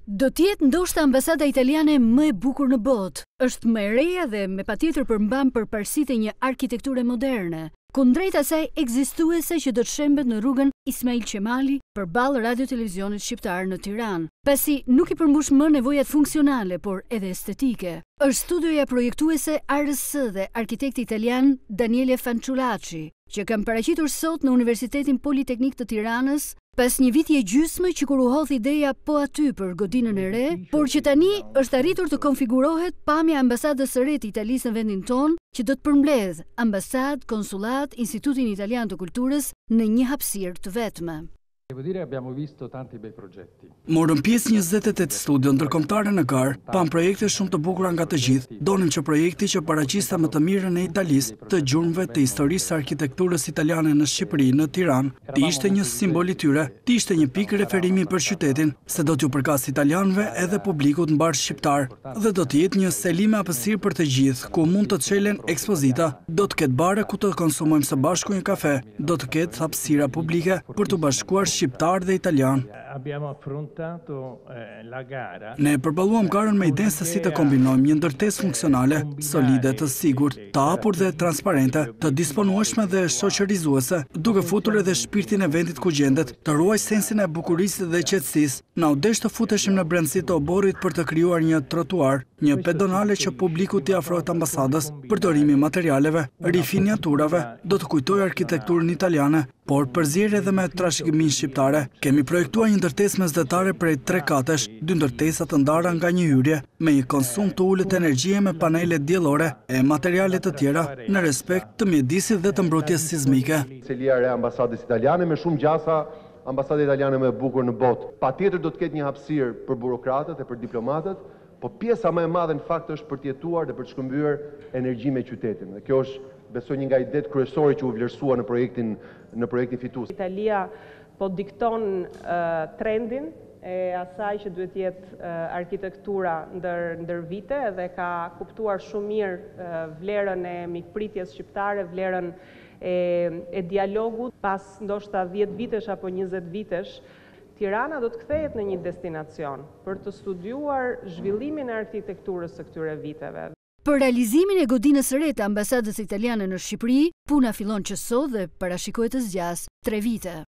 Do t'jetë ndoshta ambasada italiane më e bukur në botë. Është më e reja dhe me patjetër përmban përparësitë e një arkitekture moderne, kundrejt asaj ekzistuese që do të shembet në rrugën Ismail Qemali përballë radio-televizionit shqiptar në Tiranë, pasi nuk i përmbush më nevojat funksionale, por edhe estetike. Është studioja projektuese ARS dhe arkitekti italian Daniele Fanciullacci, që kam paraqitur sot në Universitetin Politeknik të Tiranës, pas një viti e gjysmë që kur u hodh ideja po aty për godinën e re, por që tani është arritur të konfigurohet pamja ambasadës së re të Italisë në vendin tonë, që do të përmbledh ambasadë, konsullat, Institutin Italian të Kulturës në një hapësirë të vetme. Morëm pjesë 28 studio ndërkombëtare në Gar, pam projekte shumë të bukura nga të gjithë. Donim që projekti që paraqiste më të mirën e Italisë, të gjurmëve të historisë së arkitekturës italiane në Shqipëri, në Tiranë, të ishte një simbol i tyre, të ishte një pikë referimi për qytetin, se do t'ju përkas italianëve edhe publikut mbar shqiptar, dhe do të jetë një selim hapësirë për të gjithë, ku mund të çelen ekspozita, do të ketë bare ku të konsumojmë së bashku një kafe, do të ketë hapësira publike për të bashkuar shqiptar dhe italian. Ne përballuam garën me idenë se si të kombinojmë një ndërtesë funksionale, solide, të sigurt, të hapur dhe transparente, të disponueshme dhe shoqërizuese, duke futur edhe shpirtin e vendit ku gjendet, të ruaj sensin e bukurisë dhe qetësisë. Na u desh të futeshim në brendësi të oborrit për të krijuar një trotuar, një pedonale që publiku t'i afrohet ambasadës, përdorimi materialeve, rifiniaturave, do të kujtojë arkitekturën italiane, por përzierje edhe me trashëgiminë shqiptare. Kemi projektuar një ndërtesë mesdhetare prej 3 katesh, 2 ndërtesa të ndara nga një hyrje, me një konsum të ulët energjie me panele diellore e materiale të tjera në respekt të mjedisit dhe të mbrojtjes sismike. Selia e ambasadës italiane me shumë gjasa, ambasada italiane më e bukur në botë. Patjetër do të ketë një hapësirë për burokratët e për diplomatët, po pjesa më e madhe në fakt është për të jetuar dhe për të shkëmbyer energji me qytetin. Dhe kjo është besoj një nga idetë kryesore që u vlerësua në projektin fitues. Italia po dikton trendin e asaj që duhet jetë arkitektura ndër vite dhe ka kuptuar shumë mirë vlerën e mikpritjes shqiptare, vlerën e dialogut. Pas ndoshta 10 vitesh apo 20 vitesh, Tirana do të kthehet në një destinacion për të studiuar zhvillimin e arkitekturës së këtyre viteve. Për realizimin e godinës së re të ambasadës italiane në Shqipëri, puna fillon që sot dhe parashikohet të zgjasë 3 vite.